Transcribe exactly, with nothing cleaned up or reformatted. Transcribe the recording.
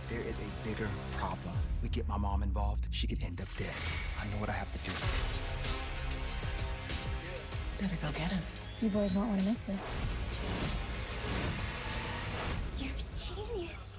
There is a bigger problem. We get my mom involved, she could end up dead. I know what I have to do. Better go get him. You boys won't want to miss this. You're a genius.